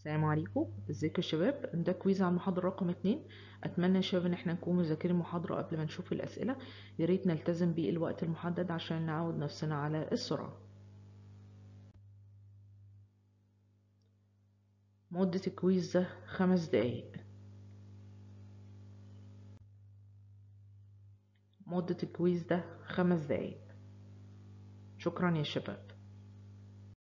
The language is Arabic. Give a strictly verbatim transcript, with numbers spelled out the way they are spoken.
السلام عليكم، ازيكم يا شباب؟ ده كويز على المحاضرة رقم اتنين. اتمنى يا شباب ان احنا نكون مذاكرين المحاضرة قبل ما نشوف الاسئلة. يا ريت نلتزم بالوقت المحدد عشان نعود نفسنا على السرعة. مدة الكويز ده خمس دقايق. مدة الكويز ده خمس دقايق. شكرا يا شباب.